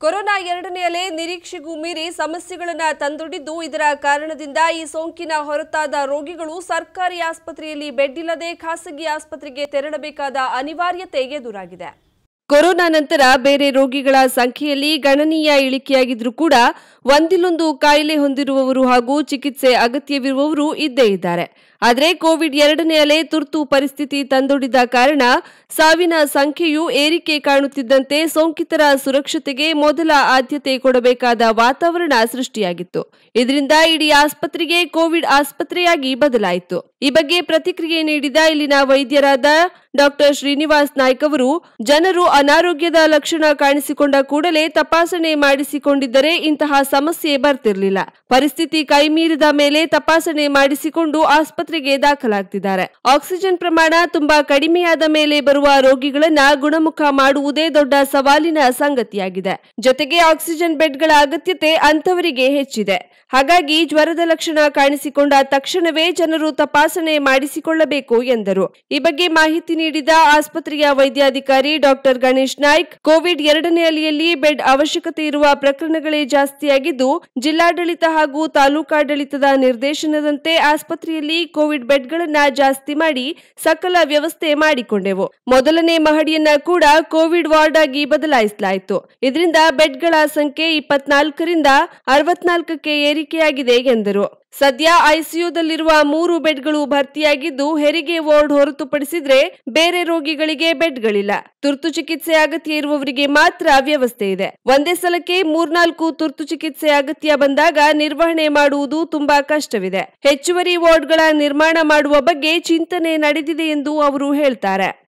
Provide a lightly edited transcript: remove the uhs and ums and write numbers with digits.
Corona ಎರಡನೇ ಅಲೆ ನಿರೀಕ್ಷೆಗೂ ಮೀರಿ ಸಮಸ್ಯೆಗಳನ್ನು ತಂದೊಡ್ಡಿದ್ದು, ಇದರ ಕಾರಣದಿಂದ ಈ ಸೋಂಕಿನ ಹೊರತಾದ ರೋಗಿಗಳು ಸರ್ಕಾರಿ ಆಸ್ಪತ್ರೆಯಲ್ಲಿ ಬೆಡ್ ಇಲ್ಲದೆ ಖಾಸಗಿ ಆಸ್ಪತ್ರೆಗೆ ತೆರಳಬೇಕಾದ ಅನಿವಾರ್ಯತೆ ಎದುರಾಗಿದೆ. ಕೊರೋನಾ ನಂತರ ಬೇರೆ ರೋಗಿಗಳ ಸಂಖ್ಯೆಯಲ್ಲಿ ಗಣನೀಯ ಇಳಿಕೆಯಾಗಿದ್ರೂ ಕೂಡ ಒಂದಿಲ್ಲೊಂದು ಕಾಯಿಲೆ ಹೊಂದಿರುವವರು ಹಾಗೂ ಚಿಕಿತ್ಸೆ ಅಗತ್ಯವಿರುವವರು ಇದ್ದೇ ಇದ್ದಾರೆ. ಆದರೆ ಕೋವಿಡ್ ಎರಡನೇ ಅಲೆ ತುರ್ತು ಪರಿಸ್ಥಿತಿ ತಂದೊಡ್ಡಿದ ಕಾರಣ ಸಾವಿನ ಸಂಖ್ಯೆಯು ಏರಿಕೆ ಕಾಣುತ್ತಿದ್ದಂತೆ ಸೋಂಕಿತರ ಸುರಕ್ಷತೆಗೆ ಮೊದಲ ಆದ್ಯತೆ ಕೊಡಬೇಕಾದ ವಾತಾವರಣ ಸೃಷ್ಟಿಯಾಗಿತ್ತು. ಇದರಿಂದ ಇಡೀ ಆಸ್ಪತ್ರೆಗೆ ಕೋವಿಡ್ ಆಸ್ಪತ್ರೆಯಾಗಿ ಬದಲಾಯಿತು. ಈ ಬಗ್ಗೆ ಪ್ರತಿಕ್ರಿಯೆ ನೀಡಿದ ಇಲ್ಲಿನ ವೈದ್ಯರಾದ ಡಾಕ್ಟರ್ ಶ್ರೀನಿವಾಸ್ ನಾಯ್ಕ್ ಅವರು, ಜನರು ಅನಾರೋಗ್ಯದ ಲಕ್ಷಣ ಕಾಣಿಸಿಕೊಂಡ ಕೂಡಲೇ ತಪಾಸಣೆ ಮಾಡಿಸಿಕೊಂಡಿದ್ದರೆ ಇಂತಹ ಸಮಸ್ಯೆ ಬರ್ತಿರ್ಲಿಲ್ಲ. ಪರಿಸ್ಥಿತಿ ಕೈಮೀರಿದ ಮೇಲೆ ತಪಾಸಣೆ ಮಾಡಿಸಿಕೊಂಡು ಆಸ್ಪತ್ರೆಗೆ ದಾಖಲಾಗ್ತಿದ್ದಾರೆ. ಆಕ್ಸಿಜನ್ ಪ್ರಮಾಣ ತುಂಬಾ ಕಡಿಮೆಯಾದ ಮೇಲೆ ಬರುವ ರೋಗಿಗಳನ್ನ ಗುಣಮುಖ ಮಾಡುವುದೇ ದೊಡ್ಡ ಸವಾಲಿನ ಸಂಗತಿಯಾಗಿದೆ. ಜೊತೆಗೆ ಆಕ್ಸಿಜನ್ ಬೆಡ್ಗಳ ಅಗತ್ಯತೆ ಅಂತವರಿಗೆ ಹೆಚ್ಚಿದೆ. ಹಾಗಾಗಿ ಜ್ವರದ ಲಕ್ಷಣ ಕಾಣಿಸಿಕೊಂಡ ತಕ್ಷಣವೇ ಜನರು ತಪಾಸಣೆ ಮಾಡಿಸಿಕೊಳ್ಳಬೇಕು ಎಂದರು. ಈ ಬಗ್ಗೆ ಮಾಹಿತಿ ನೀಡಿದ ಆಸ್ಪತ್ರೆಯ ವೈದ್ಯಾಧಿಕಾರಿ ಡಾಕ್ಟರ್ ಗಣೇಶ್ ನಾಯ್ಕ್, ಕೋವಿಡ್ ಎರಡನೇ ಅಲೆಯಲ್ಲಿ ಬೆಡ್ ಅವಶ್ಯಕತೆ ಇರುವ ಪ್ರಕರಣಗಳೇ ಜಾಸ್ತಿಯಾಗಿದ್ದು, ಜಿಲ್ಲಾಡಳಿತ ಹಾಗೂ ತಾಲೂಕಾಡಳಿತದ ನಿರ್ದೇಶನದಂತೆ ಆಸ್ಪತ್ರೆಯಲ್ಲಿ ಕೋವಿಡ್ ಬೆಡ್ಗಳನ್ನ ಜಾಸ್ತಿ ಮಾಡಿ ಸಕಲ ವ್ಯವಸ್ಥೆ ಮಾಡಿಕೊಂಡೆವು. ಮೊದಲನೇ ಮಹಡಿಯನ್ನ ಕೂಡ ಕೋವಿಡ್ ವಾರ್ಡ್ ಆಗಿ ಬದಲಾಯಿಸಲಾಯಿತು. ಇದರಿಂದ ಬೆಡ್ಗಳ ಸಂಖ್ಯೆ 24ರಿಂದ 64ಕ್ಕೆ ಏರಿಕೆಯಾಗಿದೆ ಎಂದರು. ಸದ್ಯ ಐಸಿಯುದಲ್ಲಿರುವ 3 ಬೆಡ್ಗಳು ಭರ್ತಿಯಾಗಿದ್ದು, ಹೆರಿಗೆ ವಾರ್ಡ್ ಹೊರತುಪಡಿಸಿದ್ರೆ ಬೇರೆ ರೋಗಿಗಳಿಗೆ ಬೆಡ್ಗಳಿಲ್ಲ. ತುರ್ತು ಚಿಕಿತ್ಸೆ ಅಗತ್ಯ ಇರುವವರಿಗೆ ಮಾತ್ರ ವ್ಯವಸ್ಥೆ ಇದೆ. ಒಂದೇ ಸಲಕ್ಕೆ 3-4 ತುರ್ತು ಚಿಕಿತ್ಸೆ ಅಗತ್ಯ ಬಂದಾಗ ನಿರ್ವಹಣೆ ಮಾಡುವುದು ತುಂಬಾ ಕಷ್ಟವಿದೆ. ಹೆಚ್ಚುವರಿ ವಾರ್ಡ್ಗಳ ನಿರ್ಮಾಣ ಮಾಡುವ ಬಗ್ಗೆ ಚಿಂತನೆ ನಡೆದಿದೆ ಎಂದು ಅವರು ಹೇಳ್ತಾರೆ.